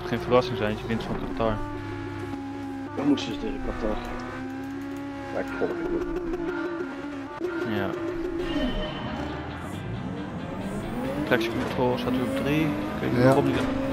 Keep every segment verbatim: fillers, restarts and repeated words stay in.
geen verrassing zijn, je wint van Qatar. Dan moeten ze tegen Qatar. Ja, ik volg het niet. Ja. Traction control staat nu op drie. Ik weet niet Ja. waarom niet.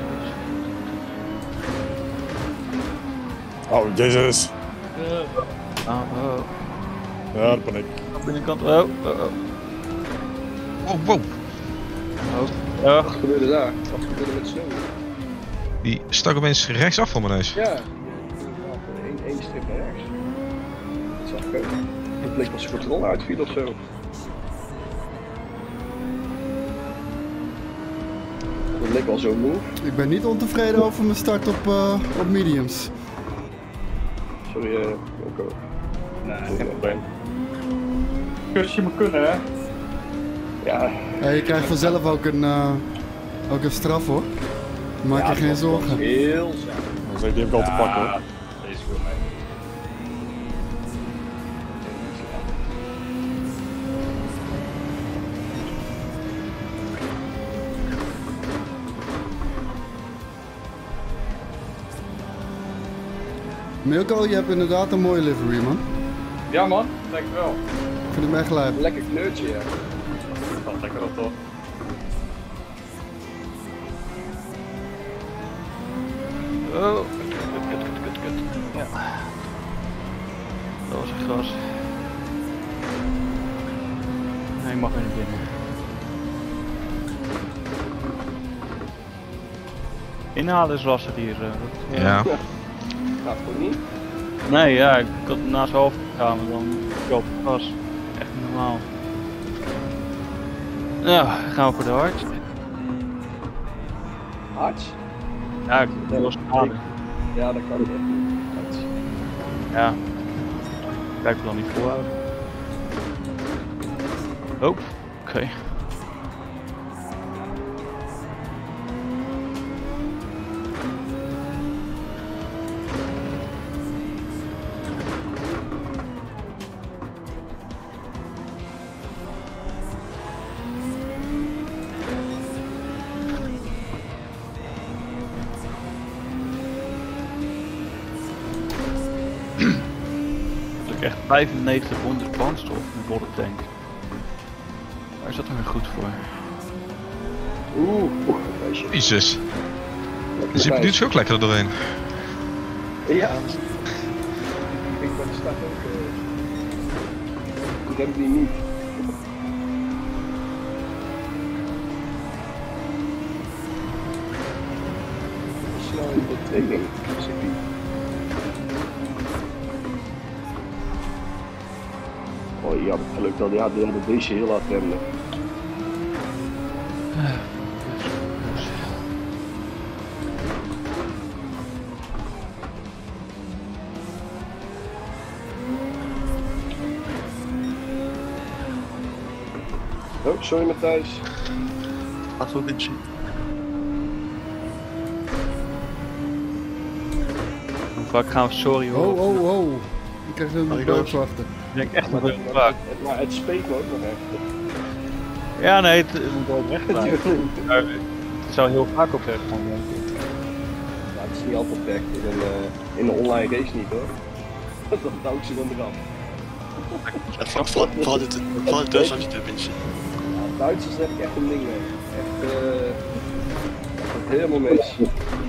Oh, jezus. Oh, oh. Ja, dat ben ik. Aan de binnenkant. Oh, oh, oh. Oh, wow. Oh. Ja. Wat gebeurde daar? Wat gebeurde met sneeuw? Die stak opeens rechtsaf van mijn neus. Ja, één één strip naar rechts. Dat zag ik ook. Het leek als een controle uitviel of zo. Dat leek wel zo'n move. Ik ben niet ontevreden over mijn start op, uh, op mediums. Sorry, uh, Joko. Nee, geen probleem. Kusje moet kunnen, hè? Ja. Ja, je krijgt vanzelf ook een, uh, ook een straf hoor. Maak Ja, je geen dat was zorgen. heel zacht. Dan zeg ik die heb ik al te pakken hoor. Deze wil mij. Milko, je hebt inderdaad een mooie livery man. Ja man, dankjewel. Ik vind hem echt lijp. Lekker kleurtje, ja. Dat valt lekker op toch? Oh. Kut, kut, kut, kut, kut. Ja. Dat was een gras. Nee, ik mag er niet binnen. Inhalen is lastig hier. Uh, dat, Ja. Gaat goed niet. Nee, ja, ik had hem naast half gegaan en dan koop ik gas. Echt niet normaal. Ja, gaan we voor de hard. Hard? Ja, ik wil wel schade. Ja, dat kan echt niet. Hard. Ja. Kijk, ik wil dan niet volhouden. Oh, oké. Okay. Echt vijfennegentighonderd brandstof in de volle tank. Waar is dat dan weer goed voor? Oeh, oeh, meisje. Jezus. Dus je duurt ook lekker er doorheen. Ja. Ik ben de start ook. Uh... Ik heb die niet. Snel in de training. Dus ik die. Oh ja, geluk dat ja, die hadden deze heel hard remmen. Oh, sorry Matthijs. Gaat goed in zien. Hoe vaak gaan we sorry hoor? Oh, oh, oh. Ik krijg een doodwachten. Ik denk echt Maar, dat dat, het maar, vaak. het, maar het speet me ook nog echt. Ja, nee, het, het moet wel weg blijven. Maar het zou heel vaak op weg gaan, denk ik. Ja, het is niet altijd weg. In een, uh, in een online race niet hoor. Dat houdt ze dan eraf. Ja, vooral, vooral, vooral dit, vooral dit Duitsland je tenminste. Ja, Duitsers heb ik echt een ding mee. Echt, eh. Uh, dat gaat helemaal mis.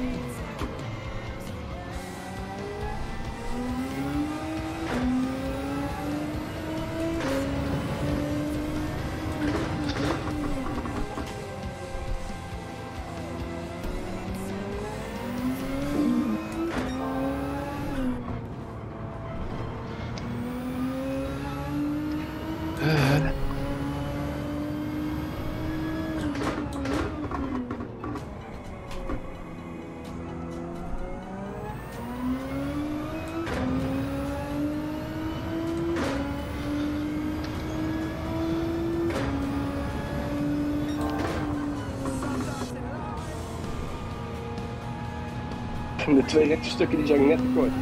De twee rechte stukken die zijn net te kort.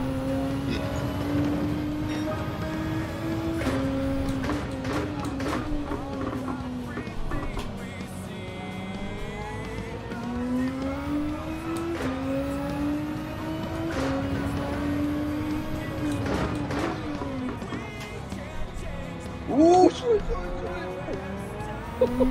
sorry, sorry, sorry.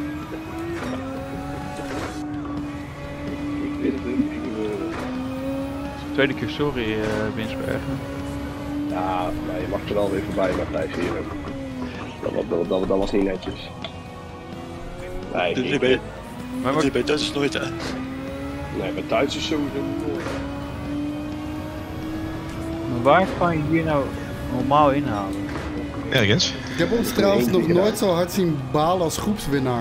Ik weet het niet gebeuren. Tweede keer sorry, uh, Winsbergen. Ja, maar je mag er wel weer voorbij, Matthijs hier. Dat, dat, dat, dat, dat was niet netjes. Nee, Dit ik, is bij, Maar dit is bij Duitsers nooit, hè? nee, bij Duitsers sowieso niet door. Maar waar kan je hier nou normaal inhalen? Ergens. Ik heb ons trouwens nog nooit zo hard zien balen als groepswinnaar.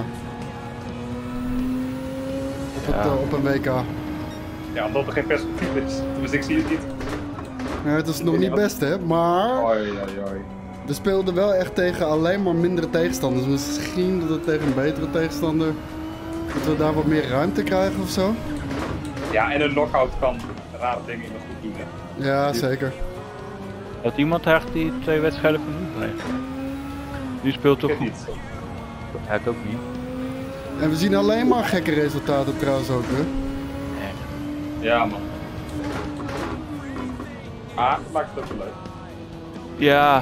Op, het, Ja. eh, op een W K. Ja, omdat er geen perspectief is. Dus ik zie het niet. Ja, het is nog niet best hè, maar Oi, oi, oi. we speelden wel echt tegen alleen maar mindere tegenstanders. Misschien dat het tegen een betere tegenstander, dat we daar wat meer ruimte krijgen of zo. Ja, en een knockout kan rare dingen in de goed doen. Hè. Ja, zeker. Had iemand echt die twee wedstrijden van nu blijft? Die speelt toch Ik goed? niet. Ja, ik ook niet. En we zien alleen maar gekke resultaten trouwens ook hè. Ja, man. Ah, dat maakt het ook wel leuk. Ja.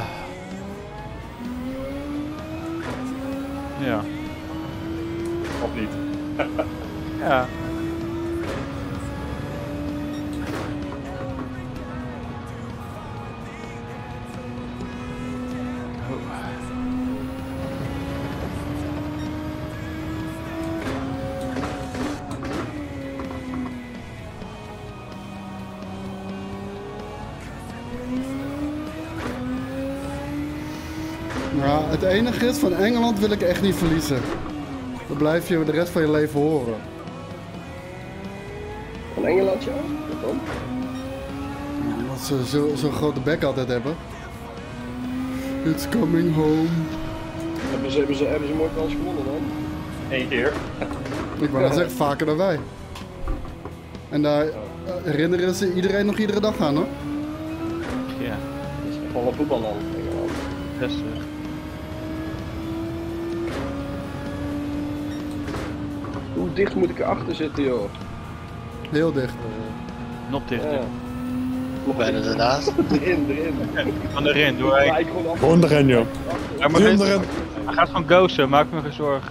Ja. Of niet? Ja. Ja, het enige is, van Engeland wil ik echt niet verliezen. Dan blijf je de rest van je leven horen. Van Engeland, ja? Wat dan? Omdat ze zo'n zo grote bek altijd hebben. It's coming home. Hebben ze, hebben ze, hebben ze mooi kans gewonnen dan? Eén keer. Ik wou dat zeggen, vaker dan wij. En daar eh, herinneren ze iedereen nog iedere dag aan hoor. Ja. Dat is gewoon een voetballand, Engeland. Best. Hoe dicht moet ik erachter zitten, joh? Heel dicht. Nog dichter. Ja. Nog Bijna even. daarnaast. Erin, erin. Van erin, doe Ja, hij. ik gewoon af. Gewoon erin, joh. Ja, maar Gewoon dit- erin. Hij gaat van ghosten, maak me geen zorgen.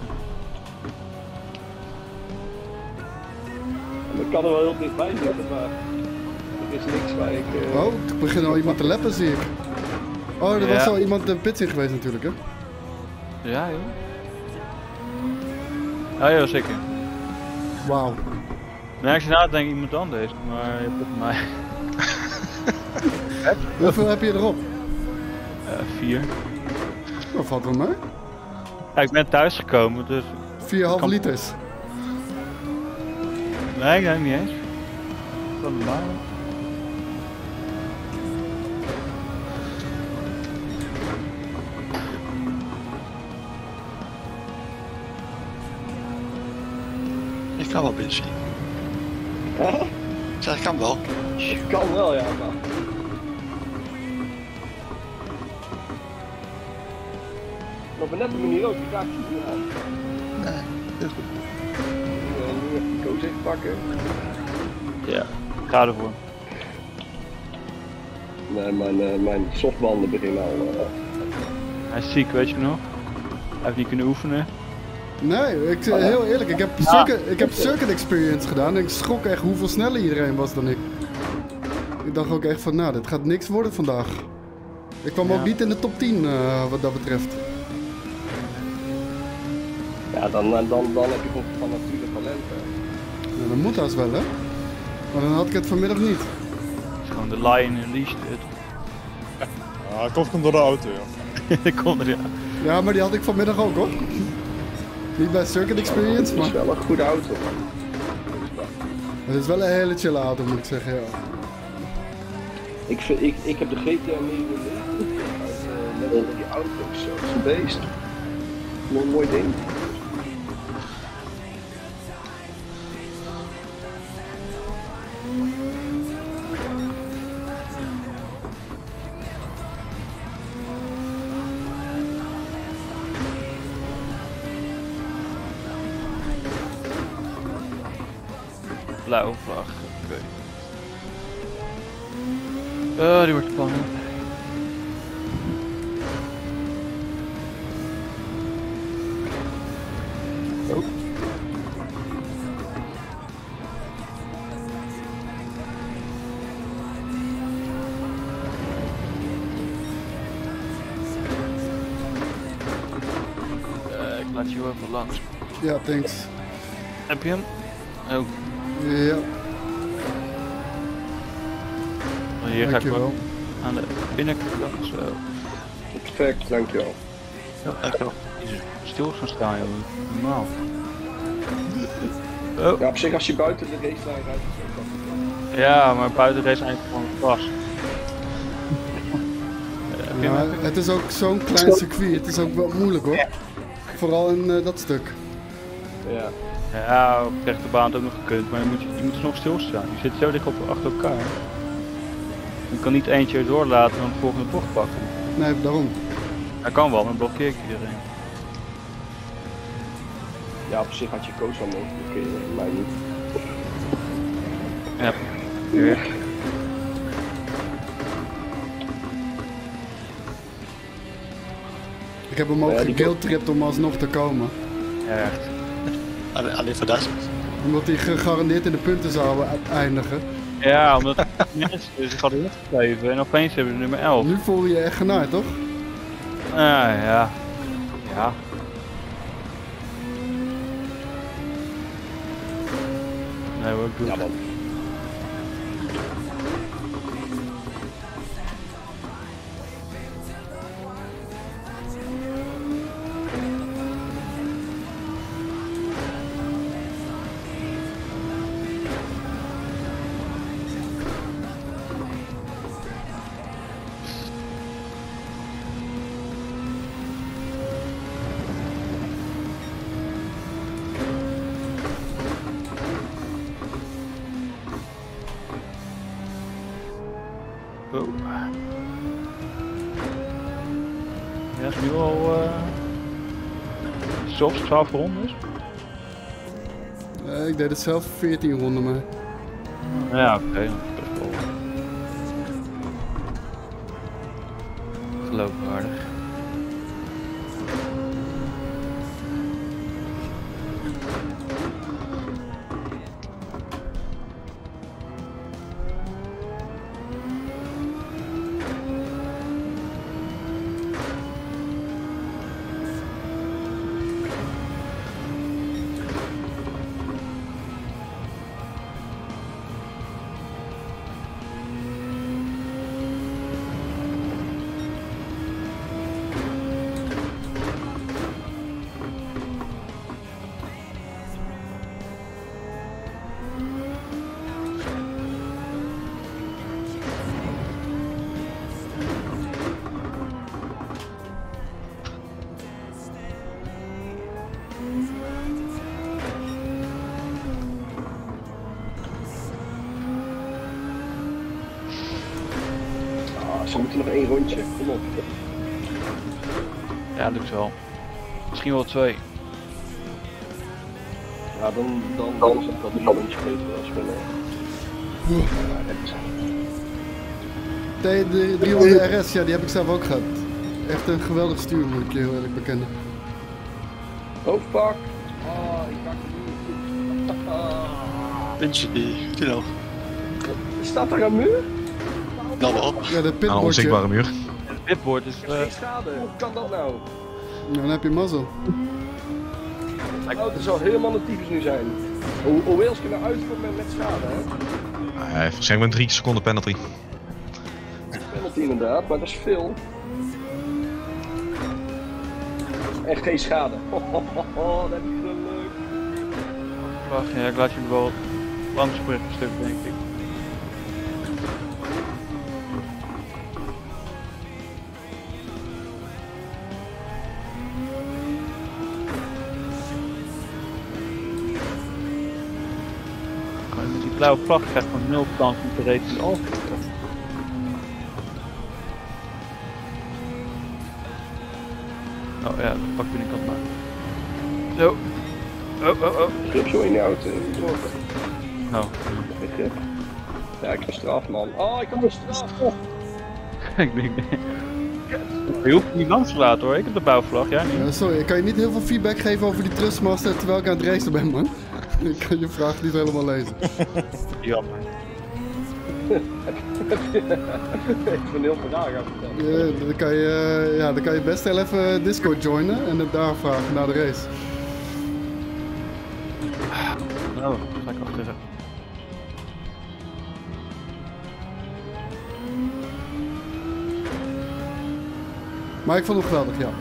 Ik kan er wel heel dichtbij zitten, maar er is niks waar ik... Uh... Oh, er begint al iemand te leppen zie ik. Oh, er Ja. was al iemand de pits in geweest natuurlijk hè. Ja, joh. Ja, ja, zeker. Wauw. Nee, als je nadenkt, iemand anders, maar je hebt het mij. Hoeveel heb je erop? Uh, vier. Dat valt wel mee. Ja, ik ben thuis gekomen, dus. vier komma vijf Kan- liters. Nee, nee, niet eens. Van de baan. Ik kan wel benzine. Ik zeg, ik kan wel. Ik kan wel, ja, maar... Maar op een nette manier ook, die raak je niet aan. Nee, heel goed. Nu, uh, nu even die koos even pakken. Ja, ik ga ervoor. Nee, mijn, uh, mijn softbanden beginnen al... Uh, Hij is ziek, weet je nog? Hij heeft niet kunnen oefenen. Nee, ik, zeg heel eerlijk, ik heb, circuit, ik heb circuit experience gedaan en ik schrok echt hoeveel sneller iedereen was dan ik. Ik dacht ook echt van, nou, dit gaat niks worden vandaag. Ik kwam Ja. ook niet in de top tien uh, wat dat betreft. ja, dan, dan, dan, dan heb je gewoon van nature talent. Hè. Nou, dat moet haast wel, hè? Maar dan had ik het vanmiddag niet. Het is gewoon de lion unleashed. Ja, komt komt door de auto, joh. Ik kon er, ja. Ja, maar die had ik vanmiddag ook, hoor. Niet bij circuit experience, Het is maar wel een goede auto. het is wel een hele chille auto, moet ik zeggen, ja. Ik, vind, ik, ik heb de G T R negen uh, met die auto's, zo. Dat is een beest. Mooi, mooi ding. Blauwe vlag. Oké. Oh, die wordt spannend. Laat je wel even langs. Ja, thanks. Heb je hem? Oh, Ja, hier ga ik dankjewel. wel aan de binnenkant zo. Perfect, dankjewel. Dankjewel. Stil gaan staan, joh. Normaal. Oh, Ja, op zich als je buiten de racelijn rijdt, is het ook wel. ja, maar buiten deze eigenlijk gewoon vast. Heb je Ja, hem? het is ook zo'n klein circuit, het is ook wel moeilijk hoor. Vooral in uh, dat stuk. Ja. Ja, op de rechte baan had ook nog gekund, maar je moet, je moet dus nog stilstaan. Je zit zo dicht op, achter elkaar. Je kan niet eentje doorlaten en dan de volgende bocht pakken. Nee, daarom. Dat kan wel, maar blokkeer ik iedereen. Ja, op zich had je koos al mogen blokkeren, mij niet. Ja. Weer. Ik heb hem ook Ja, die- geguiltript om alsnog te komen. Ja, echt. Alleen, alleen voor dat. Omdat hij gegarandeerd in de punten zou eindigen. Ja, omdat mensen zich hadden ingegeven en opeens hebben ze nummer elf. Nu voel je je echt genaaid, toch? Ah, ja. Ja. Nee hoor, ik doe Ja, het. man. Oh. Ja, is nu al uh, zelfs twaalf rondes? Uh, ik deed het zelf veertien ronden, maar... Ja, oké. Okay. Dat is wel geloofwaardig. Ze moeten nog één rondje, kom op. Ja, lukt wel. Misschien wel twee. Ja, dan, dan, dan is het wel drie rondjes beter als we... Uh, ja, dat is... De, de driehonderd R S, ja, die heb ik zelf ook gehad. Echt een geweldig stuur, moet ik je heel eerlijk bekennen. Oh fuck! Oh, ik maak het niet. Puntje die, you know. Staat daar een muur? Nou wel. Ja, de Aan een pitbordje. onzichtbare muur. Het pitboard is... Ik heb Uh, geen schade. Hoe kan dat nou? Ja, dan heb je mazzel. Mijn auto zal helemaal de tyfus nu zijn. Hoe, hoe Wales kunnen uitkomen met, met schade, hè? Hij heeft waarschijnlijk met drie seconden penalty. Penalty inderdaad, maar dat is veel. En geen schade. Oh, oh, oh, oh, dat is wel leuk. vlag, ja, ik laat je hem wel langs springen, een stuk denk ik. Met die blauwe vlag krijgt gewoon nul kans om te racen af. Oh ja, dat pak binnenkant maar. Zo. Oh, oh, oh. Grip zo in de auto. Oh. Ik grip. Ja, ik heb straf, man. Oh, ik heb een straf. Ik denk... Je hoeft niet langs te laten hoor, ik heb de blauwvlag, jij niet. Ja, sorry, ik kan je niet heel veel feedback geven over die Trustmaster terwijl ik aan het racen ben, man. Ik kan je vraag niet helemaal lezen. Jammer. Ik ben heel vandaag aan vertellen. Ja, dan, kan je, uh, ja, dan kan je best wel even Discord joinen en het daar vragen naar de race. Nou, ga ik achter. Maar ik vond hem geweldig, ja.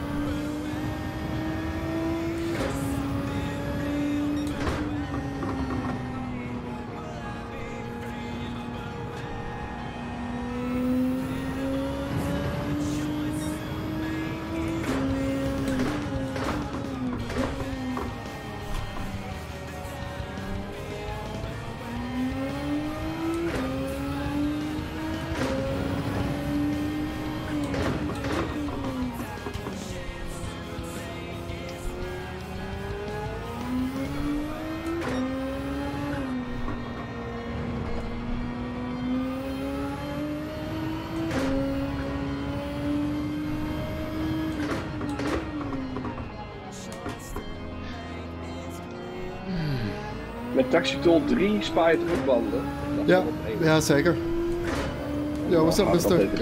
Met Taxitol drie spaar je terugbanden. Ja, ja, zeker. Ja, wat is dat best leuk.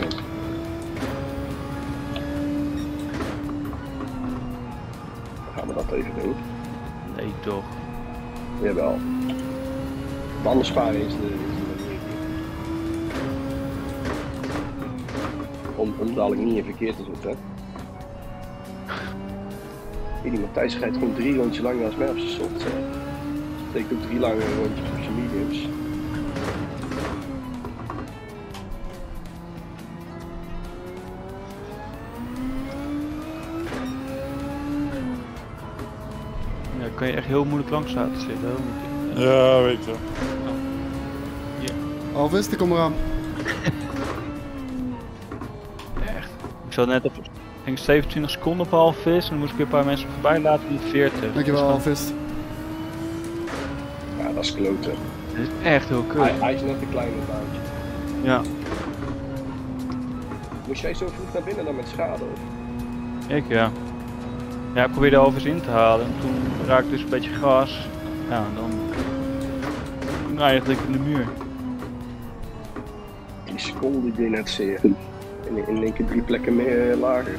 Gaan we dat even doen? Nee, toch. Jawel. Banden sparen is de, is de manier. Om, om dadelijk niet in verkeer te zitten. Hey, die Matthijs rijdt gewoon drie rondjes langer als mij op zijn soft. Dat betekent ook drie lange rondjes op zijn mediums. Ja, kan je echt heel moeilijk langs laten zitten. Hoor. Ja, weet je. Alvis, die kom eraan. Echt. Ik zat net op ik denk zevenentwintig seconden op Alvis en dan moest ik weer een paar mensen voorbij laten op veertig. Dankjewel, Dus Alvis. Ja, dat is kloten. dat is echt heel kut. Hij, hij is net een kleine baantje. Ja, Moest jij zo vroeg naar binnen dan met schade? Of? ik ja. Ja, ik probeerde Alvis in te halen en toen raakte dus een beetje gas. Ja, dan toen eigenlijk in de muur. Die seconde die deed net zeer. In, in één keer drie plekken meer lager.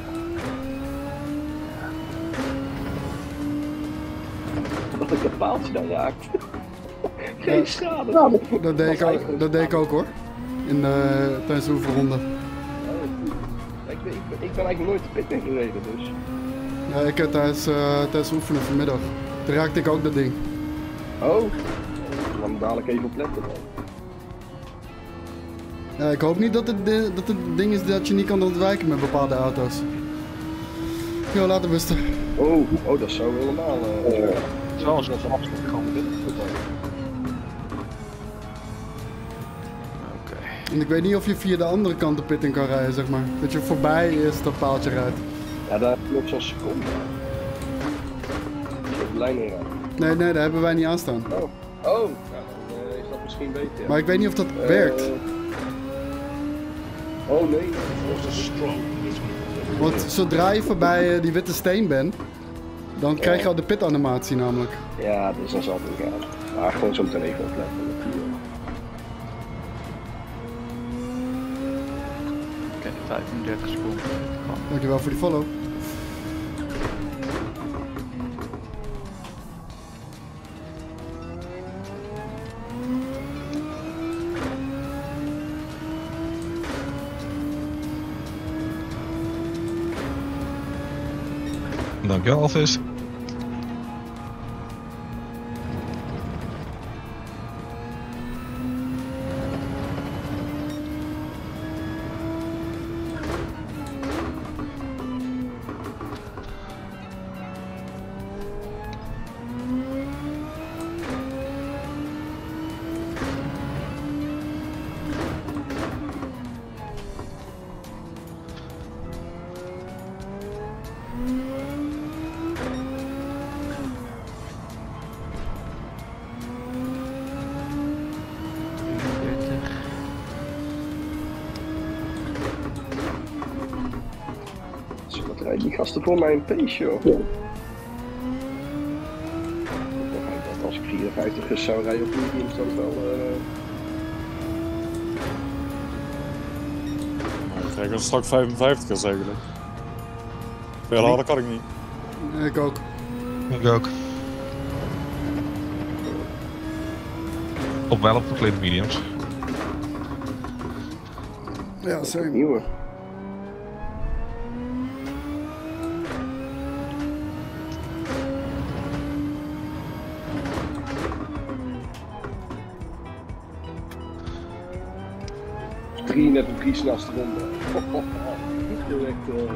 Dat ik dat paaltje dan raakt. Geen Ja. schade. Nou, dat, deed ik ook, dat deed ik ook hoor. In, uh, tijdens de oefenronde. Oh, ik, ben, ik, ben, ik ben eigenlijk nooit de pit in gereden, dus. Ja, ik heb tijdens, uh, tijdens de oefenen vanmiddag. Toen raakte ik ook dat ding. Oh, dan dadelijk even opletten dan. Ja, ik hoop niet dat het, di- dat het ding is dat je niet kan ontwijken met bepaalde auto's. Jo, laat hem rusten. Oh, oh, dat zou helemaal. Uh, uh, Zoals dat is absoluut gewoon dit. Oké. En ik weet niet of je via de andere kant de pit in kan rijden, zeg maar. Dat je voorbij is dat paaltje rijdt. Ja, daar loopt zo'n seconde. Als je op de lijn heen rijdt. Nee, nee, daar hebben wij niet aan staan. Oh, oh, nou, dan uh, is dat misschien beter. Ja. Maar ik weet niet of dat Uh, werkt. Oh nee, Want zodra je voorbij uh, die witte steen bent, dan krijg je al de pit animatie namelijk. ja, dus dan zal het niet gaan. Maar gewoon zo meteen even opletten. Oké, vijfendertig seconden. Kan. Dankjewel voor die follow. Dankjewel, Alvis. Zo, wat rijden die gasten voor mij een pace, joh. Ja. Als ik vierenvijftig zou rijden op mediums, dan wel. Uh... Kijk, dat is straks vijfenvijftig eigenlijk. Veel harder kan ik niet. Ik ook. Ik ook. Op wel op verkleed mediums. Ja, same. Nieuwe. Drie net een drie snelste ronde. Heel echt. Uh...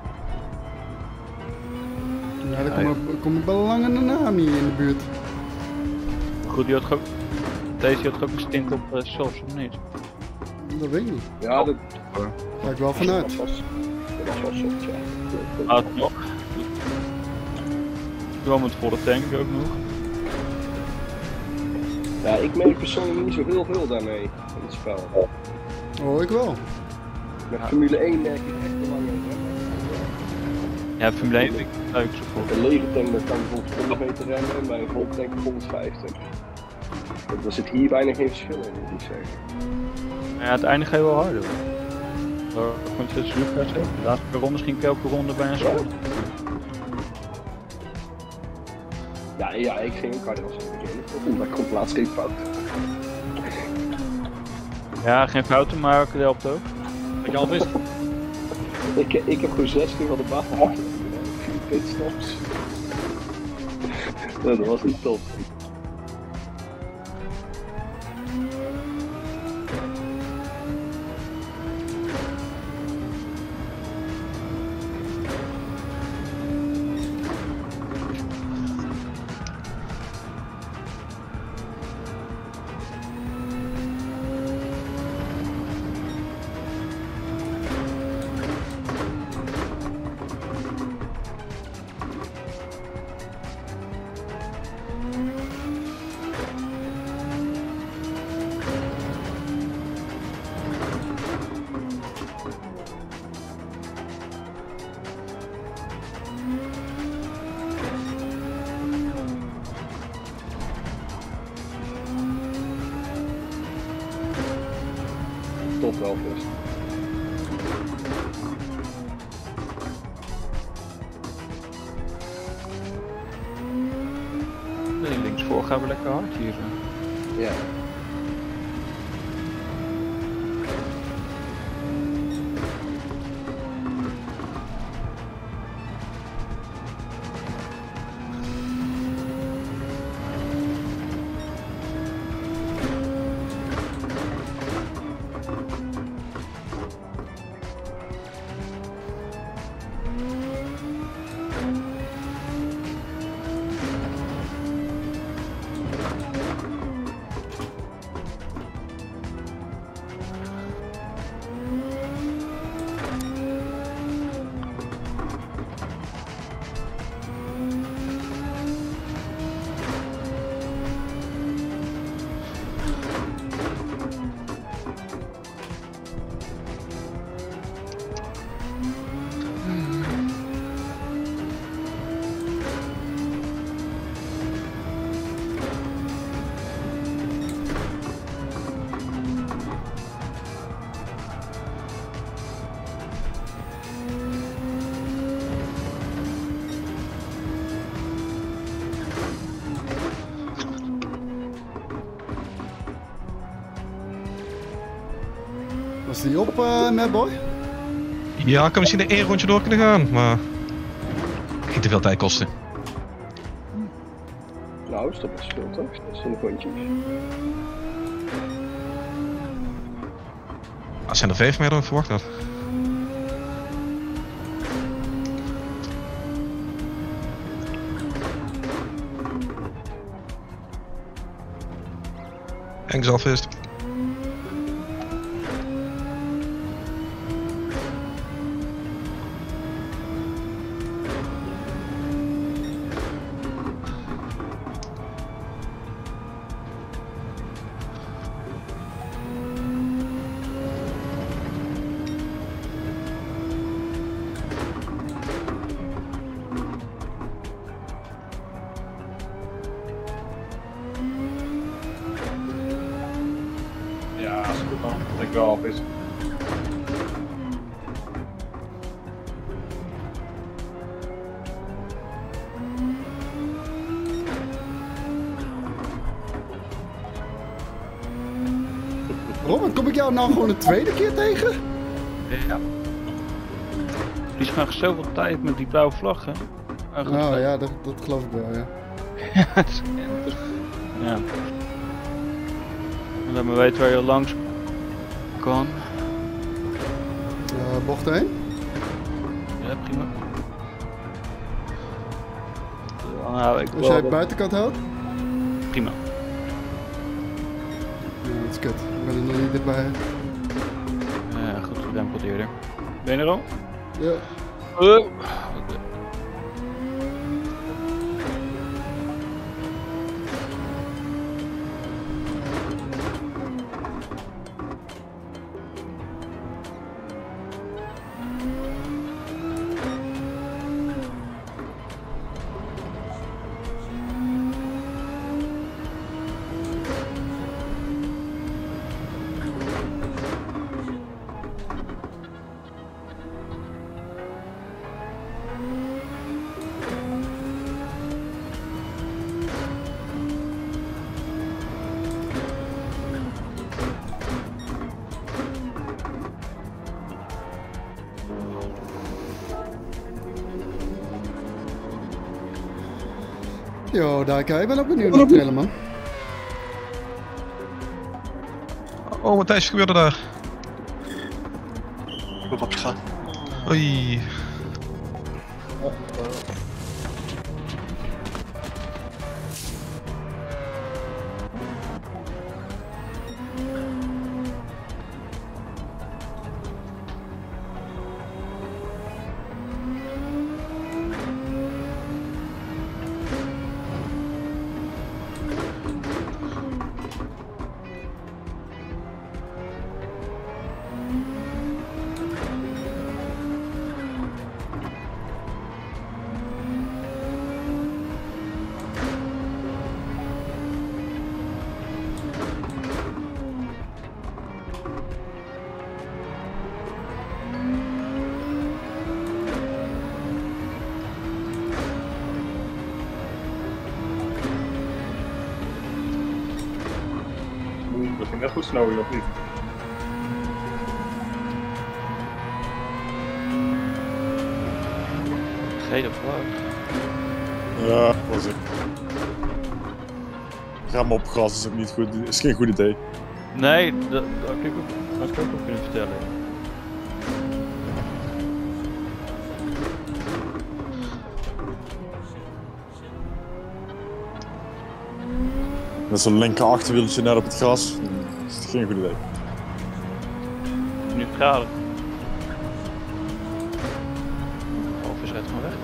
Ja, daar komen kom belangende namen hier in de buurt. Goed, die had ook, deze had ook een stint op uh, Sols, of niet? Dat weet ik niet. Ja, dat Ga ik wel vanuit. dat was, dat was wel soft, ja. Ah, nog. Wel met volle tank ook nog. Ja, ik merk persoonlijk niet zo heel veel daarmee in het spel. Oh, ik wel. Met Formule één merk ik echt belangrijk. Ja, Formule één vind ik het leuk zo voor. Een lege tank dat kan bijvoorbeeld honderd meter rennen en bij een volle tank honderdvijftig. Er zit hier bijna geen verschil in, moet ik zeggen. Ja, het einde ga je wel harder. Hoor. Ik vond je het super zeggen. De laatste ronde misschien elke ronde bij een sport. Ja, ja, ik ging ook harder als ik beginnen. Omdat ik gewoon laatst geen fout. Ja, geen fouten maken helpt ook. Wat je al wist. Ik, ik heb gewoon zes keer van de baan gehad. Vier pitstops. Nee, dat was niet top. Top wel vast. Nee, linksvoor gaan we lekker hard hier. Zo. Ja. Was die op, uh, Madboy? Ja, ik kan misschien één rondje door kunnen gaan, maar niet te veel tijd kosten. Nou, is dat best veel toch? Dat zijn de rondjes. Ah, zijn er vijf meer dan ik verwacht had. En Zalvist. Ja, is goed man. Dat ik wel af is. Robert, kom ik jou nou gewoon een tweede keer tegen? Ja. Die is gewoon zoveel tijd met die blauwe vlag, hè? Ah, goed. Nou ja, dat, dat geloof ik wel, ja. Ja. Laat me weten waar je langs kan. Uh, bocht heen? Ja, prima. Dan hou ik Als wel jij wat- buitenkant houdt? Prima. Ja, dat is kut. Ik ben er nog niet dichtbij. Ja, goed gedempeld eerder. Ben je er al? Ja. Uh. Yo, Daika, ik ben ook benieuwd naar het trailer, man. Oh, Matthijs, wat gebeurde daar? Ik ben wat gegaan. Oei. Oeh, dat ging net goed snel, of niet? Gele vlag. Ja, was ik. Ga maar op gras is ook niet goed. Is geen goed idee. Nee, dat, dat had ik ook, had ik ook wel kunnen vertellen. Met zo'n linker achterwieltje net op het gras. Is het geen goed idee. Nu graden. Of is rijdt gewoon weg.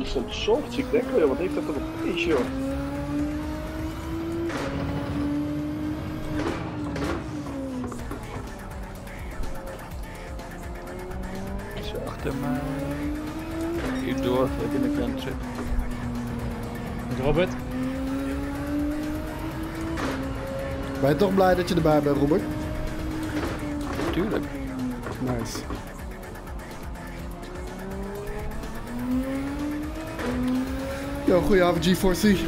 die zijn soft, ik denk wel, wat heeft dat er op is, joh. Zo achter mij. Hier door, in de kant. Robert? Ben je toch blij dat je erbij bent, Robert? Tuurlijk. Nice. Yo, goedenavond G four C.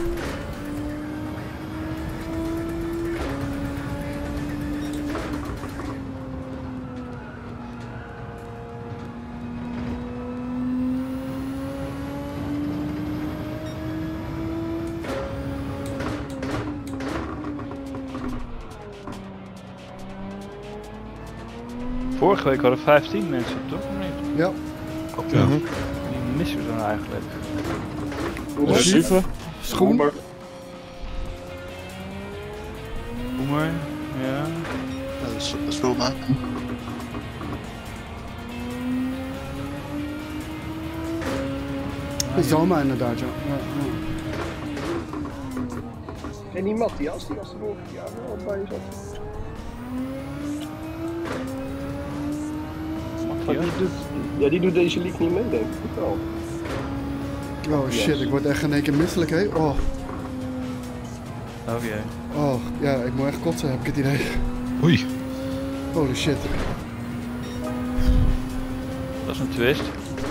Vorige week hadden vijftien mensen, toch? Of niet? Ja. Ja. Die missen we dan eigenlijk. Receiver. Schoen. Homer. Hoemer, ja. Dat is, dat is veel na. Zoma inderdaad, ja. Ja, ja. En die Matthias, die was er vorig jaar wel bij je zat. Maar die doet, ja, die doet deze league niet mee, denk ik wel. Oh shit, ik word echt in één keer misselijk, hé. Oh, Oh jee. oh, ja, ik moet echt kotsen, heb ik het idee. Oei. Holy shit. Dat is een twist.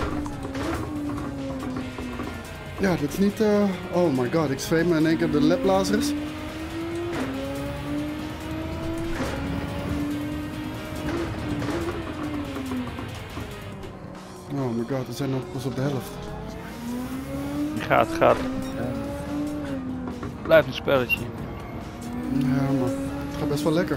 Ja, dit is niet, uh... oh my god, ik zweem me in één keer de laplazers. Oh my god, we zijn nog pas op de helft. Die gaat, gaat. Blijft een spelletje. Ja, maar het gaat best wel lekker.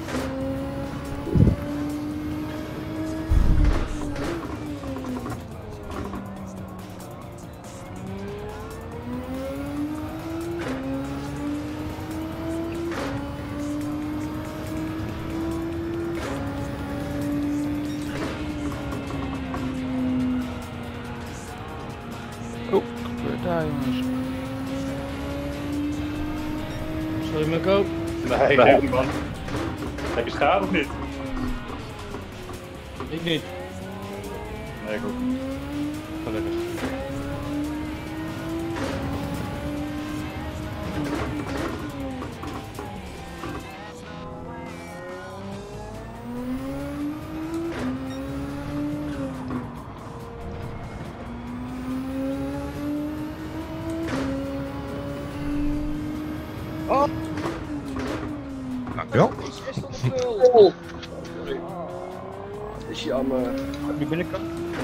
Oh, gebeurt daar jongens. Sorry, mijn koop. Nee, nee, man. Heb je schade of niet? Ik niet. Nee, ik ook niet. Gelukkig. Dankjewel. Oh. Is jammer. Die binnenkant?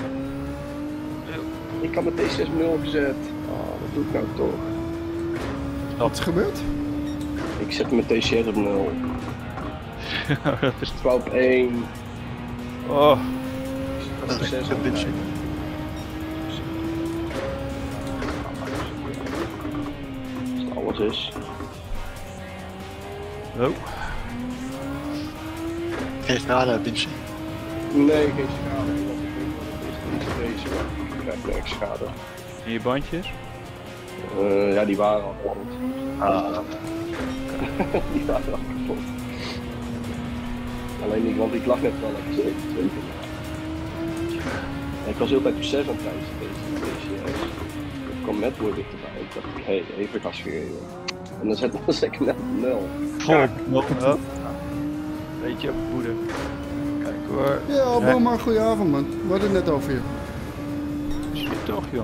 Ik had mijn T zes nul gezet. Oh, wat doe ik nou toch? Wat is gebeurd? Ik zet mijn T zes op nul. Dat is twaalf op één. oh. Dat is een beetje. Als het alles is. Oh. Geen schade, Vinci. Nee, geen schade. Want ik denk dat het is deze. Maar ik krijg nergens schade. En je bandjes? Uh, ja, die waren al kapot. Ah, Die waren al kapot. Alleen niet, want ik lag net wel lekker zeven, twintig. Ik was heel tijd op zes aan het rijden, deze T C S. Er kwam met weer dichterbij. Ik dacht, hé, hey, even gas gegeven. En dan zet dan zet ik net op nul. Vol. Oh. Beetje op moeder. Kijk hoor. Ja, boem maar, goedenavond man. We hadden het net over je. Shit toch joh.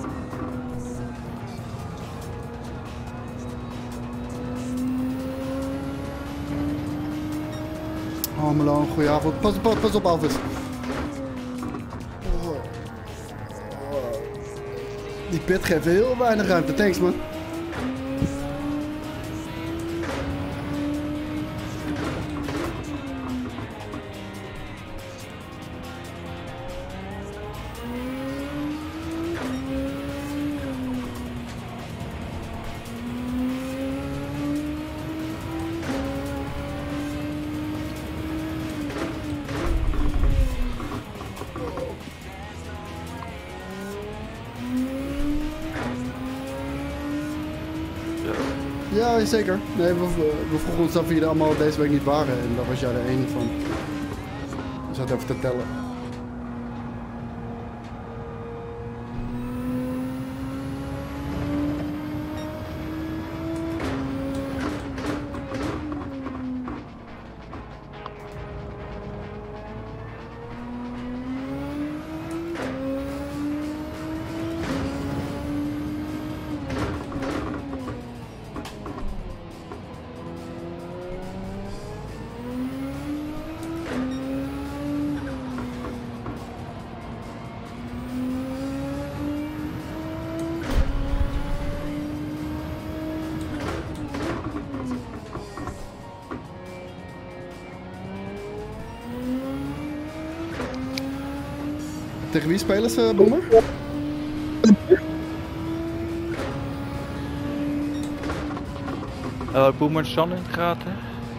Oh Malone, goedenavond. Pas, pas, pas op Alvis. Oh. Die pit geeft heel weinig ruimte, thanks man. Ja, zeker. Nee, we, we vroegen ons af wie er allemaal deze week niet waren. En daar was jij er één van. Ik zat even te tellen. Tegen wie spelen ze, Bommer? Uh, Boomer San in het gaten.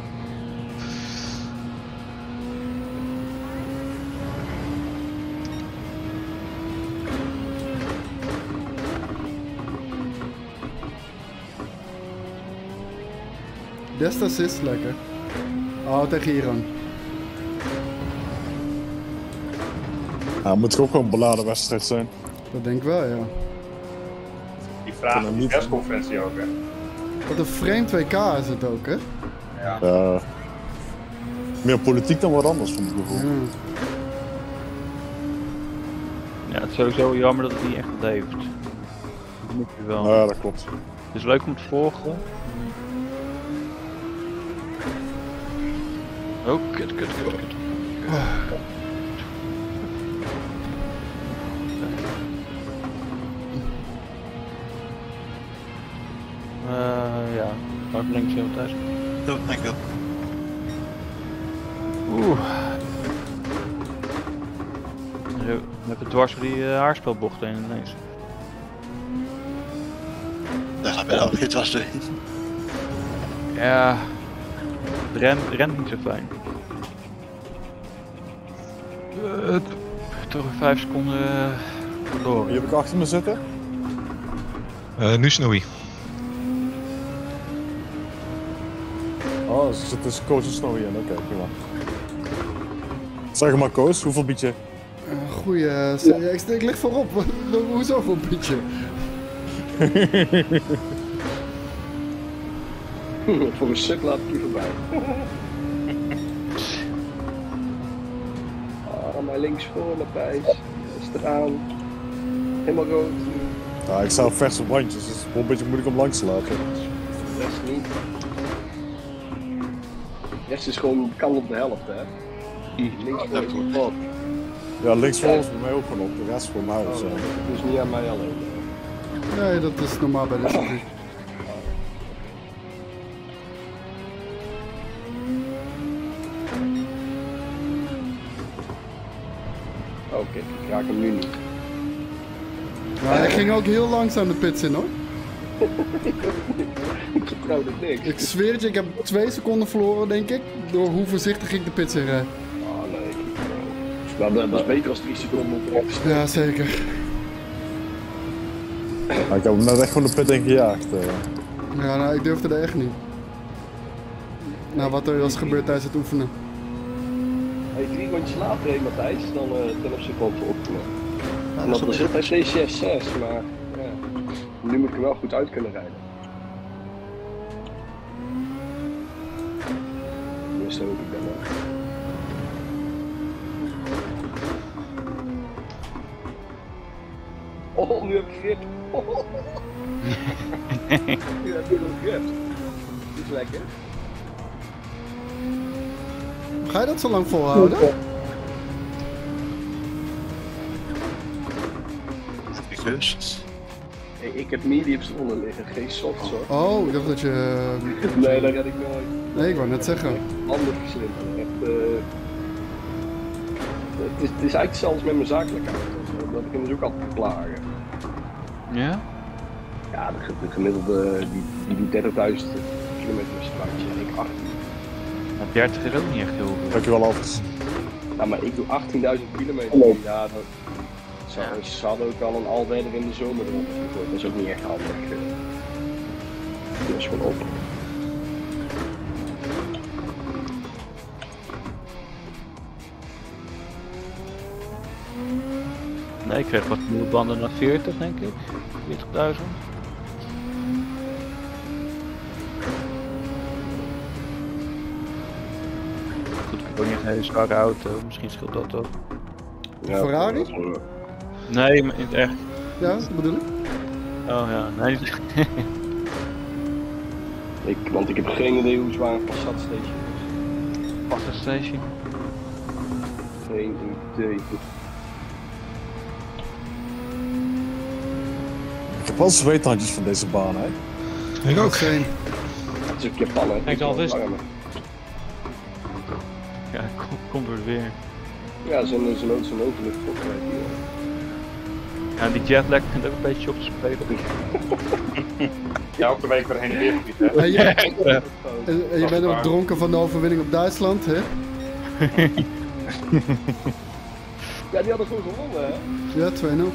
Dest assist, lekker. Oh, tegen Iran. Ja, het moet toch ook gewoon een beladen wedstrijd zijn. Dat denk ik wel, ja. Die vraag op de persconferentie ook, hè. Wat een vreemd W K is het ook, hè? Ja. Ja. Meer politiek dan wat anders, vond ik bijvoorbeeld. Ja. Ja, het is sowieso jammer dat het niet echt leeft. Dat moet je wel. Ja, dat klopt. Het is leuk om te volgen. Oh, kut, kut, kut, kut. Uh, ja, waar links heel thuis. Doe, dank je wel. Oeh. Zo, met het dwars door die uh, haarspelbocht heen ineens. Daar gaat bij de ook was erin. Ja, ren, ren niet zo fijn. Uh, toch weer vijf seconden uh, verloren. Wie heb ik achter me zitten? Uh, nu Snowy. Oh, er zit dus Koos en Snowy in. Oké, okay, prima. Zeg maar Koos, hoeveel bied je? Uh, goeie, uh, ja, ik, ik lig voorop. Hoezo voor een beetje? Voor een stuk laat ik je voorbij. Ah, maar links voor, Matthijs. Is eraan. Helemaal rood. Ja, ik sta op verse bandjes, dus het is wel een beetje moeilijk om langs te laten. De rest niet. De rest is gewoon kan op de helft, hè. Links voor is een pot. Ja, links voor is bij mij ook gewoon op, de rest voor mij. Dus, Oh, uh, dus niet aan mij alleen. Nee, dat is normaal bij de circuit. Oké, okay, ik raak hem nu niet. Maar hij ging ook heel langzaam de pits in, hoor. Ik vertrouw dit niks. Ik zweer het je, ik heb twee seconden verloren, denk ik, door hoe voorzichtig ik de pits in rijd. Oh nee, ik, uh, dat is beter als drie seconden op de afstand. Ja, zeker. ja, ik heb hem net echt gewoon de pit in gejaagd. Uh. Ja, nou, ik durfde er echt niet. Nou, wat er was gebeurd tijdens het oefenen. Hey, drie rondjes later, hè, Matthijs, dan uh, ten opzichte van het oefenen. Ja, En dat dat is is het bij C zes zes, maar ja, nu moet ik er wel goed uit kunnen rijden. Tenminste hoop ik dan wel. Oh, nu heb ik grip. Oh. Nu heb ik nog grip. Dat is lekker. Ga je dat zo lang volhouden? Dus. Hey, ik heb mediums onder liggen, geen softs hoor. Oh, ik dacht dat je... Nee, dat red ik nooit. Nee, ik wou net zeggen. Handen verslinden. Echt, uh... het, is, het is eigenlijk zelfs met mijn zakelijke auto, dat ik hem dus ook altijd klagen. Ja? Ja, de, de gemiddelde die, die doet dertigduizend kilometer per straatje en ik achttien. Maar dertig is ook niet echt heel veel. Dankjewel, Alfred. Ja, maar ik doe achttienduizend kilometer. Ja, dat, ze, ze hadden ook al een Alweer in de zomer erop gegooid. Dat is ook niet echt handig. Dat is gewoon open. Nee, ik kreeg wat nieuwe banden naar veertig, denk ik. veertigduizend. Goed, ik heb ook niet een hele zware auto. Misschien scheelt dat ook. Ja, Ferrari? dat is wel- Nee, maar in het echt. Ja, dat bedoel ik. Oh ja, nee. ik, want ik heb geen idee hoe zwaar een Passat station is. Pasta station. Geen idee. Ik heb wel zweethandjes van deze baan, hè. Ik ook. Same. Dat is ook Japan, hè. Kijk, al is- warmer. Ja, kom, komt door het weer. Ja, zo'n zo'n zo'n overlucht voorkrijgt hier. Ja, die jetlag begint ook een beetje op te spelen. Ja, elke week weer heen en weer gebied, hè? En je, en, en je bent ook dronken van de overwinning op Duitsland, hè? Ja, die hadden gewoon gewonnen, hè. Ja, twee nul.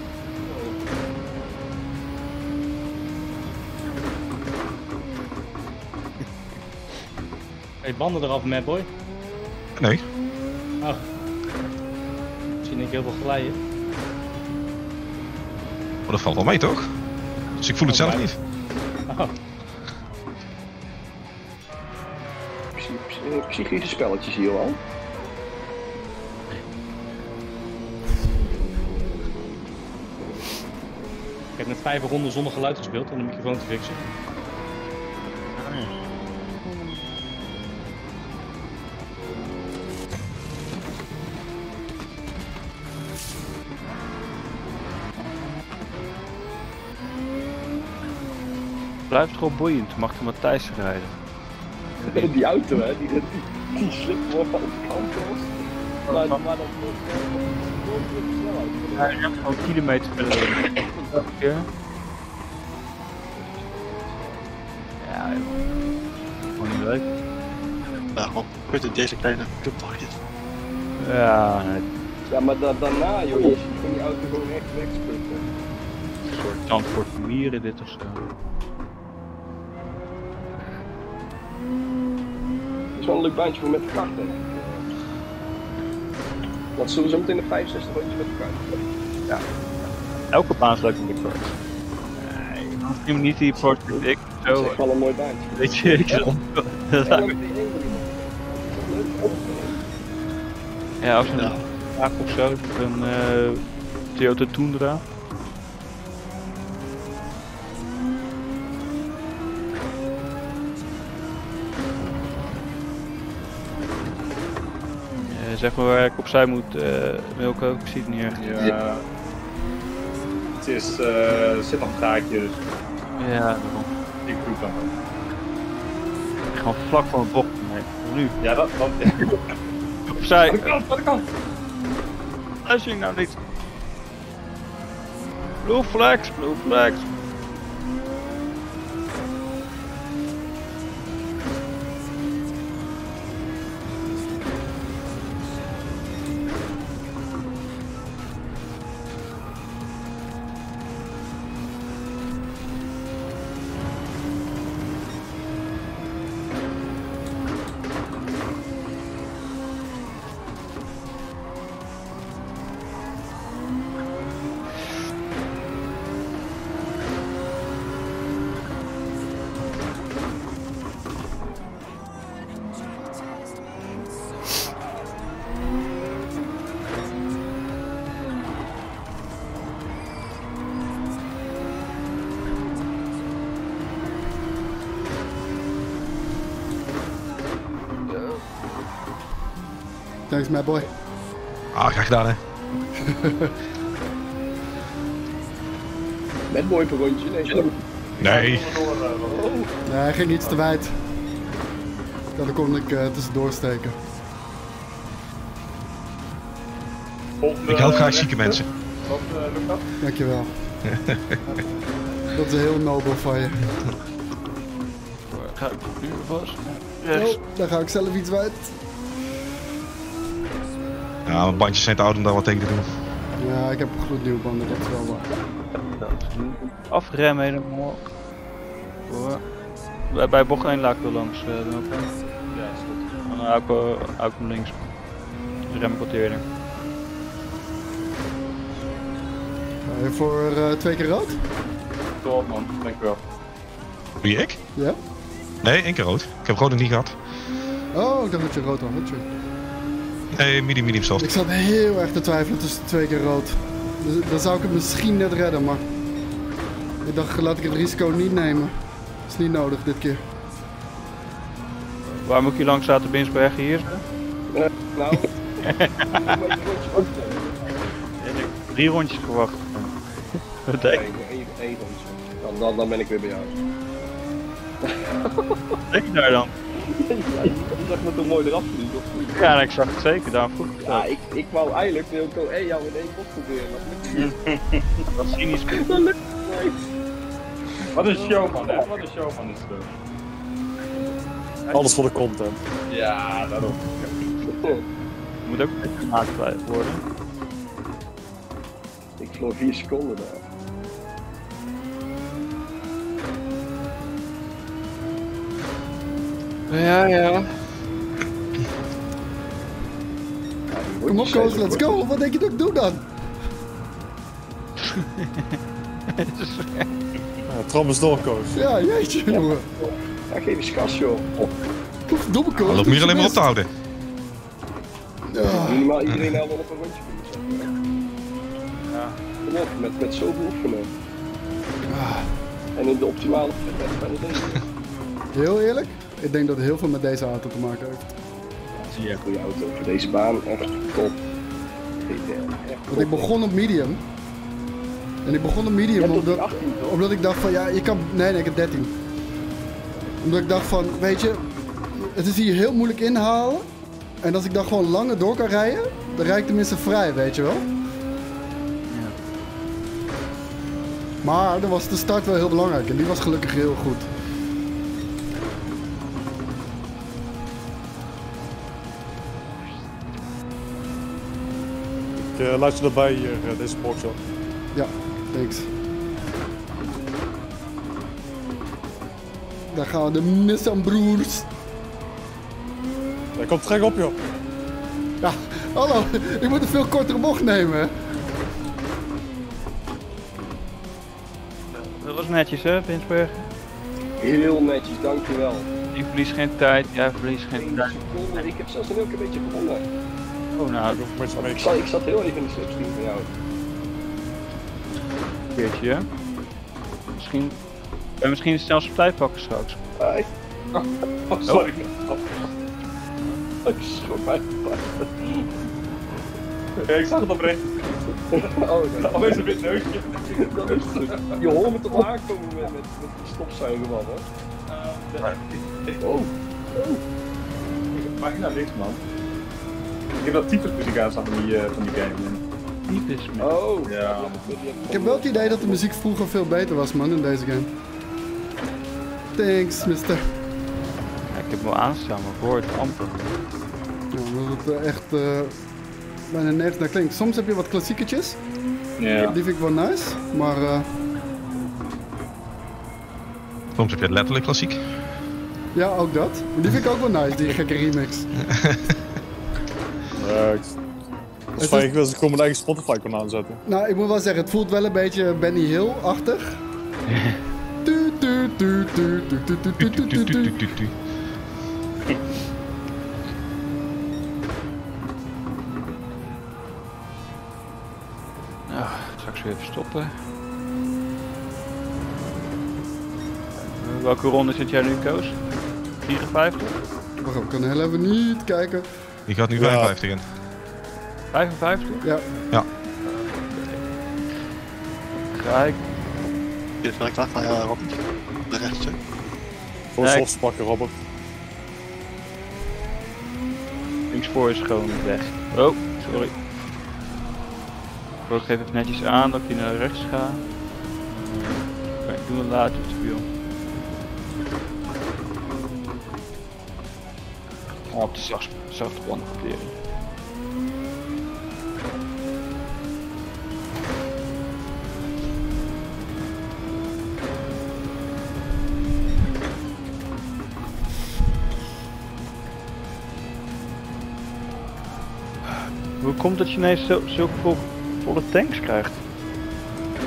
Hey, banden eraf, Madboy. Nee. Oh. Misschien ik heel veel glijden. Maar dat valt wel mee, toch? Dus ik voel het zelf niet. Oh. Psy- psy- Psychische spelletjes hier al. Ik heb net vijf ronden zonder geluid gespeeld om de microfoon te fixen. Blijft gewoon boeiend, mag de Matthijs rijden. Die auto, hè, die, die, die slipt wordt aan de kant los. Maar, maar dat wordt gewoon de snelheid. Hij remt gewoon kilometer per uur. Elke keer. Ja, joh. Gewoon niet leuk. Waarom? Wordt het deze kleine clubpakjes? Ja, nee, Ja, maar da daarna, joh, je ziet gewoon die auto gewoon echt wegsputten. een soort Zandvoort voor mieren dit of zo. Het is wel een leuk baantje voor met de kart, denk ik. Want zullen we zo meteen de vijfenzestig rondjes met de kart? Elke baan is leuk met de kart. Nee, misschien niet die Ford ik Dat is zo. echt wel een mooi baantje. Weet je, ik zal. Ja, maar die ene, dat is Ja, als een Ja. vaak of zo, een uh, Toyota Tundra. Uh, zeg maar waar ik opzij moet, uh, Milko, ik zie het niet echt. Ja. Het is, uh, er zit nog een gaatje, dus Ja, daarom. ik doe het dan wel. Gewoon vlak van het bocht. Nee, nu. Ja, dat, dat, Opzij. Aan de kant, aan de kant. Dat zie ik nou niet. Blue flags, blue flags. Thanks, my boy. Ah, graag gedaan, hè. met mooi per rondje. Nee, zo. Nee. Nee, hij ging iets te wijd. Ja, dan kon ik uh, tussendoor steken. Ik help graag zieke mensen. Wat uh, lukt dat? Dankjewel. Dat is heel nobel van je. Ga ik nu vast? Rechts. Oh, daar ga ik zelf iets wijd. Ja, mijn bandjes zijn te oud om daar wat tegen te doen. Ja, ik heb gloednieuwe banden, dat is wel waar. Afremmen helemaal. Hoor. Bij, bij bocht één laat ik er langs. Uh, dan ook. Ja, is goed. Dan hou ik, uh, hou ik hem links. Rem ik wat eerder. En voor uh, twee keer rood? Top man, dankjewel. Wie, ik? Ja. Nee, één keer rood. Ik heb rood nog niet gehad. Oh, ik dacht dat je rood had. Goed, Nee, medium, medium soft. ik zat heel erg te twijfelen tussen twee keer rood. Dus, dan zou ik het misschien net redden, maar... Ik dacht, laat ik het risico niet nemen. Dat is niet nodig dit keer. Waar moet ik je langs laten Binsbergen hier? Uh, nou, ik moet een rondje ook nemen. En ik heb drie rondjes gewacht. Wat Nee, denk ik één, één rondje. Dan, dan, dan ben ik weer bij jou. denk je daar dan? Ja, je zag me toch mooi eraf vliegen, of niet? Ja, ik zag het zeker, daarom vroeg ik het Ja, ook. ik, ik wou eigenlijk Wilco en jou in één pot proberen, maar dat lukt niet. Dat is cynisch. Dat lukt niet. Wat een showman, hè? Wat een showman is het. Alles voor de content. Ja, daarom. Je moet ook een beetje gemaakt worden. Ik verloor vier seconden daar. Ja, ja. Kom op, Koos, let's go! Wat denk je dat ik doe dan? Ja, tram is door, Koos. Ja, jeetje, jongen. Ja, geef eens gas, joh. Domme Koos. Hij loopt me hier alleen maar op te houden. Ja. Minimaal iedereen al wel op een rondje kunnen zetten. Ja. Kom op, met, met zoveel oefenen. En in de optimale fitness van de deze. Heel eerlijk, ik denk dat heel veel met deze auto te maken heeft. Dat is een goede auto voor deze baan, echt top. Echt Want ik begon op medium. En ik begon op medium hebt omdat, toch die achttien, toch? omdat ik dacht van ja, je kan... Nee, nee, ik heb dertien. Omdat ik dacht van, weet je, het is hier heel moeilijk inhalen. En als ik dan gewoon langer door kan rijden, dan rijd ik tenminste vrij, weet je wel. Ja. Maar dan was de start wel heel belangrijk en die was gelukkig heel goed. Ik uh, laat je erbij hier, uh, deze boxshot. Ja, thanks. Daar gaan de Nissan broers. Hij komt trek op, joh. Ja, hallo, ik moet een veel kortere bocht nemen. Hè? Dat was netjes hè, Binsbergen? Heel netjes, dankjewel. Ik verlies geen tijd, jij verliest geen één tijd. seconde, ik heb zelfs een heel klein beetje gewonnen. Oh nou, Ik hoef met je mee. Ik zat, ik zat heel even in de slipstream van jou. een keertje hè. Misschien... En misschien zelfs op tijd pakken straks. Hi. Oh, sorry. Ik schrok mij. Ja, ik zag het oprecht. Oh, nee. Alweer een wit neusje. Dat is goed. Je hoort me toch aankomen met, met, met die stopzuigerman, hè? Oh. Oh. Ik maak nou niks, man. Ik heb dat types muziek aan staan van die, uh, van die game. Typisch man. Oh. Ja. Ik heb wel het idee dat de muziek vroeger veel beter was, man, in deze game. Thanks, mister. Ja, ik heb hem wel aanstaan, maar ik hoor het amper. Ja, omdat het uh, echt uh, bijna nergens naar klinkt. Soms heb je wat klassiekertjes, Ja. die vind ik wel nice, maar uh, Soms heb je het letterlijk klassiek. ja, ook dat. Die vind ik ook wel nice, die gekke remix. Uh, ik... Dat is is- fijn geweest, ik kon mijn eigen Spotify kon aanzetten. Nou, ik moet wel zeggen, het voelt wel een beetje Benny Hill-achtig. Tu, tu, tu, tu, tu, tu, tu, tu, tu, tu, tu. Nou, straks weer even stoppen. Uh, welke ronde zit jij nu, Koos? vierenvijftig? Wacht, ik kan heel even niet kijken. Die gaat nu Ja. vijfenvijftig in. vijfenvijftig? Ja, Ga ik. Dit werkt af van ja, Robert. De rechtse. Voor Nee, ik- softs pakken, Robert. Linksvoor is gewoon weg. Oh, sorry. Ik geef even netjes aan dat ik naar rechts ga. Kan ik doen later op de wiel. Ah, op de zacht, zachte band parkeren. Hoe komt het dat je ineens zo, zulke vol, volle tanks krijgt?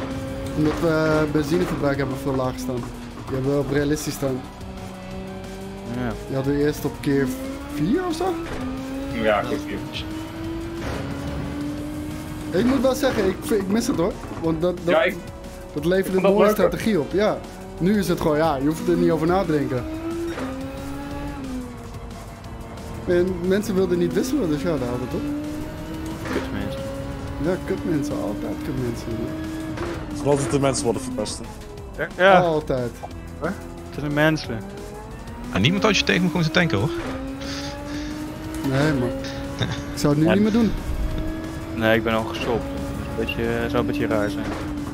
Omdat we benzineverbruik hebben veel laag staan. Die hebben we op realistisch staan. Ja. Die hadden we eerst op keer vier of zo? Ja, ik zie Ik moet wel zeggen, ik, ik mis het hoor. Want dat, dat, Ja, ik- dat levert ik een vond dat mooie leuker. strategie op. Ja. Nu is het gewoon, ja, je hoeft er niet over na te denken. En mensen wilden niet wisselen, dus ja, daar houdt het op. Kut mensen. Ja, kut mensen, altijd kut mensen. Het is altijd de mensen worden verpesten. Ja, Altijd. het zijn mensen. En niemand houdt je tegen om gewoon te tanken hoor. Nee, maar ik zou het nu Ja. niet meer doen. Nee, ik ben al gestopt. Dus een beetje, zou een beetje raar zijn.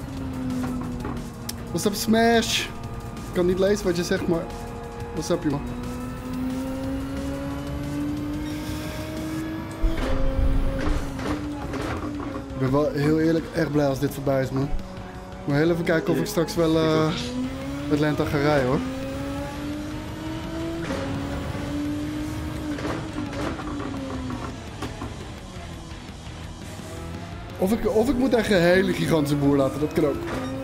What's up, Smash? Ik kan niet lezen wat je zegt, maar what's up, jongen? Ik ben wel heel eerlijk echt blij als dit voorbij is, man. Ik moet heel even kijken of ik straks wel uh, Atlanta ga rijden, hoor. Of ik, of ik moet echt een hele gigantische boer laten, dat kan ook.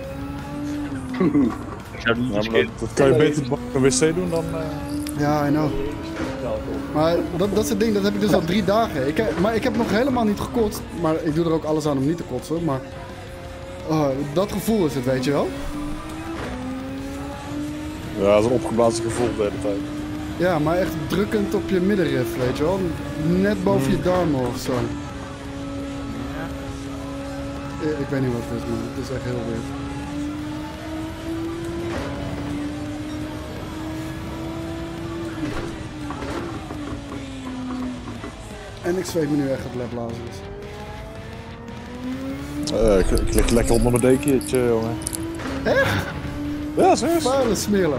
Ik zou niet Ja, eens maar dat, dat kan je beter op een wc doen dan... Uh... Ja, I know. Maar dat, dat is het ding, dat heb ik dus al drie dagen. Ik heb, maar ik heb nog helemaal niet gekotst. Maar ik doe er ook alles aan om niet te kotsen. Maar oh, dat gevoel is het, weet je wel? Ja, dat is een opgeblazen gevoel de hele tijd. Ja, maar echt drukkend op je middenrif, weet je wel? Net boven je darmen of zo. Ik, ik weet niet wat het is, man. Het is echt heel weird. En ik zweet me nu echt het leplazen. Uh, ik, ik lig lekker onder mijn dekentje, jongen. Echt? Ja, serieus. Vuile smeren.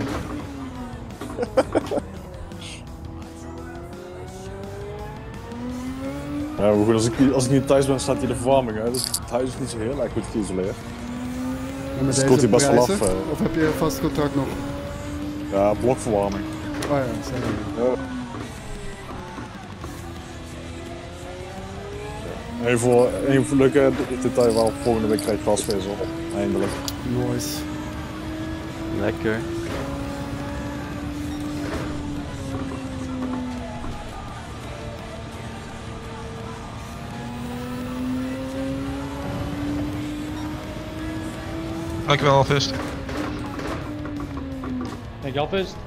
Ja, maar goed, als ik, als ik niet thuis ben, staat hier de verwarming uit. Dus het huis is niet zo heel erg goed geïsoleerd. En met Dus het komt deze hier best wel prijzen? af, eh. Of heb je een vast contract nog? Ja, blokverwarming. Oh ja, sorry. Even voor een leuke detail wel, volgende week krijg ik glasvezel. Eindelijk. Nice. lekker. Dankjewel alvast. Dank je alvast.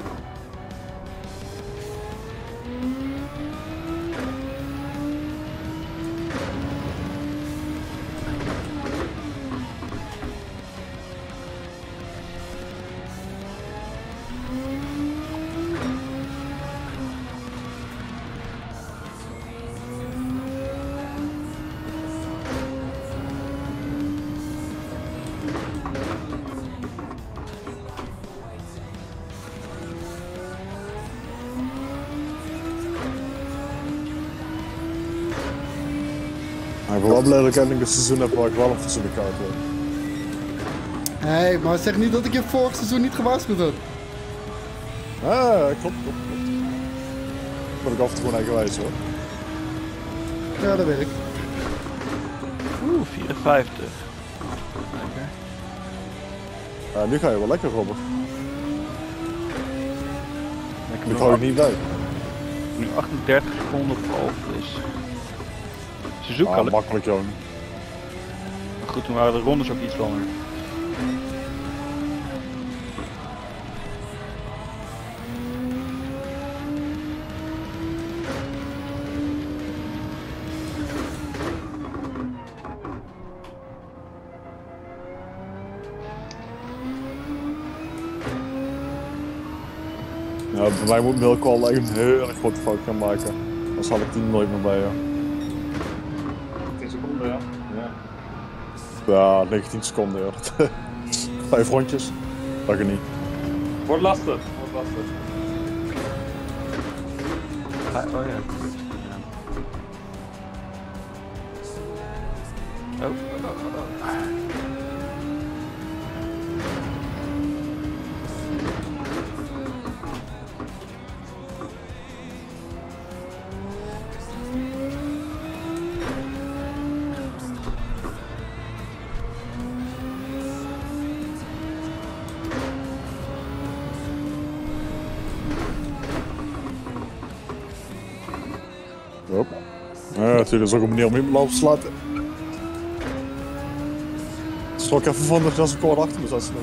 Ik ben wel blij dat ik eindelijk een seizoen heb waar ik wel een fatsoenlijke auto heb. Hé, hey, maar zeg niet dat ik je vorig seizoen niet gewaarschuwd heb. Ah, klopt, klopt, klopt. Dat ik af en toe gewoon eigenwijs hoor. Ja, dat weet ik. Oeh, vierenvijftig. Lekker. Ja, nu ga je wel lekker, Robert. Lekker Ik nog hou je niet bij. nu achtendertig seconden op half is. Ze zoeken Ah, al. makkelijk, jongen. Maar goed, toen waren de rondes ook iets langer. Ja, bij mij moet Milko al echt een heel erg grote fout gaan maken. Anders had ik die nooit meer bij, ja. tien seconden, ja. Ja. Ja, negentien seconden, ja. Vijf rondjes. Dat kan niet. Wordt lastig, wordt lastig. Ah, oh ja. Oh, oh, oh, oh. Hop. Ja, natuurlijk, dat is ook een manier om iemand op te sluiten. Het is ook even van dat als ik kort achter me zat. Snel.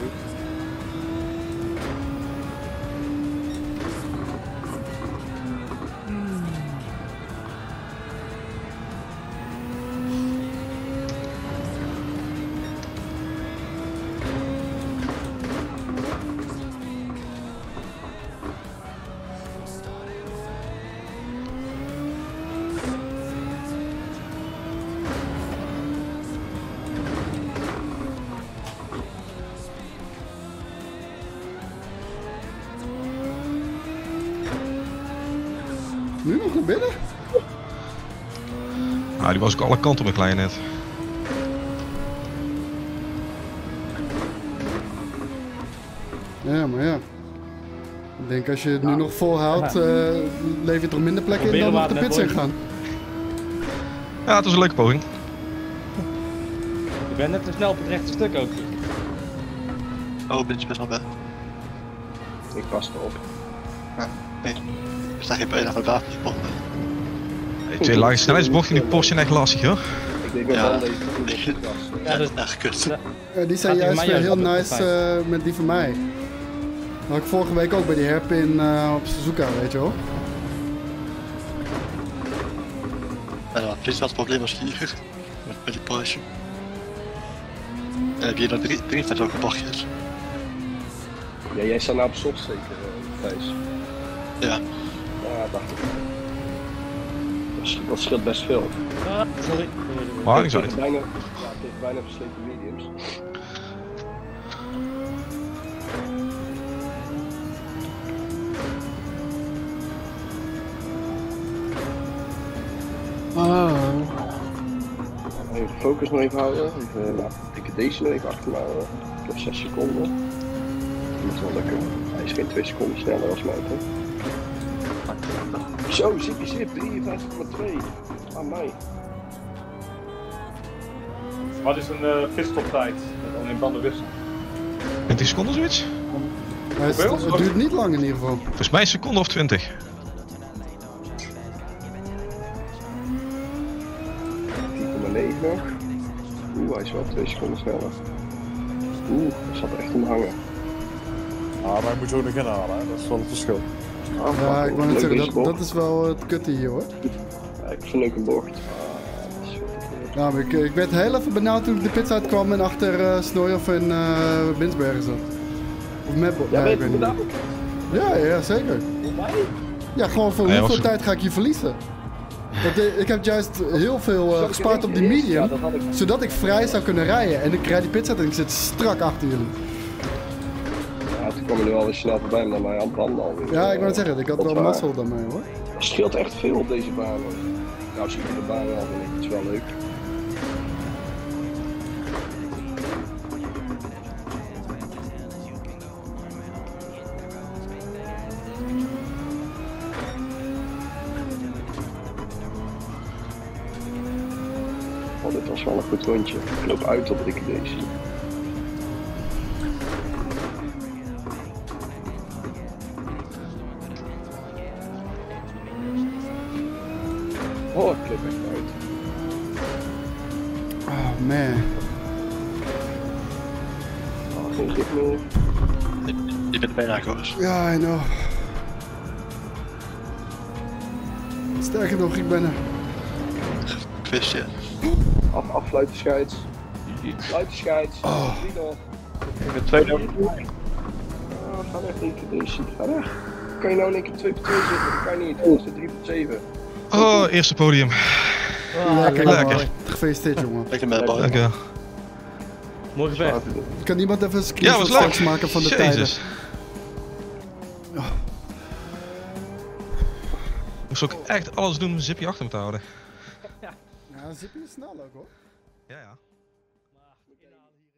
Nu nog naar binnen? Nou, die was ook alle kanten op een klein net. Ja, maar ja. Ik denk als je het nu nog volhoudt, uh, leef je toch minder plekken in dan op de pits in gaan. Ja, het was een leuke poging. Ik ben net te snel op het rechte stuk ook. Oh, ben je best wel bij. Ik pas erop. Ja, nee. Er staat geen bijna van de wapenbonden. Hey, twee lage snelheidsbochten in die Porsche echt lastig hoor. Ik denk wel Ja. dat deze goed op de gas. Ja, dat is echt kut. Uh, die zijn Gaat die juist van weer mij heel ook op de nice uh, met die van mij. Dat had ik vorige week ook bij die Hairpin uh, op Suzuka, weet je wel. Ja, dit is wel het probleem als hier. Met, met die Porsche. En heb je dan drie, drie van zulke bochtjes. Ja, jij staat nou op soft zeker, uh, Thijs. Ja. Ja, dacht ik. Dat scheelt, dat scheelt best veel. Ah, sorry. Maar niet zo. Het is bijna, ja, het heeft bijna versleten mediums. Even de focus nog even houden. Even laten ik deze nog even achter me houden. Ik heb zes seconden. Dat moet wel lukken. Hij is geen twee seconden sneller als mij. Hè? Zo, zippie zip, drieënvijftig komma twee. Aan mij. Wat is een uh, pitstoptijd? Met alleen bandenwissel. twintig seconden zoiets? Maar het, Hoeveel? het duurt niet lang in ieder geval. Volgens mij een seconde of twintig. tien komma negen nog. Oeh, hij is wel twee seconden sneller. Oeh, dat zat er echt om hangen. Ah, maar hij moet je ook nog inhalen, hè? Dat is wel het verschil. Ah, Ja, fuck, ik wou net leuk zeggen, deze dat, bocht. dat is wel het kutte hier hoor. Ja, ik vind ook een bocht. Ah, dat is wat Ja, maar ik, ik werd heel even benauwd toen ik de pits uitkwam en achter uh, Snooyhoff en uh, Binsbergen zat. Of met Ja, ja, weet ik weet je niet. dat? Ja, ja, zeker. Ja, gewoon voor Nee, hoeveel was- tijd ga ik hier verliezen? Want eh, ik heb juist heel veel uh, gespaard op die Ja, medium, dat had ik. zodat ik vrij zou kunnen rijden. En ik rijd die pits uit en ik zit strak achter jullie. Ja, toen kwam je nu al eens snel voorbij, maar mij aan het banden alweer. Ja, ik wou het zeggen, ik had Dat is wel waar. mazzel daarmee hoor. Dat scheelt echt veel op deze baan. Hoor. Nou, zie je de baan wel, vind ik. Het is wel leuk. Oh, dit was wel een goed rondje. Ik loop uit op Ricky Daisy. Oh, ik loop echt uit. Oh man. Oh, geen grip meer. Je bent bijna gekozen. Ja, I know. Sterker nog, ik ben er. Quizje. Af, affluiten scheids. Fluiten scheids. Oh. Drie nog. Ik heb twee nog. Oh, ga weg, Ricky Daisy. Ga weg. Kan je nou in één keer twee op twee zitten? Dat kan niet. Dat is drie op zeven. Oh, eerste podium. Lekker, lekker. jongen. Gefeliciteerd, jongen. Lekker met de bal. Dankjewel. Mooi gevecht. Kan iemand even een Ja, screenshot was leuk. straks maken van de tijden? Jezus. Moest ook echt alles doen om een zipje achter me te houden. Ja, zip je snel ook hoor. Ja, ja.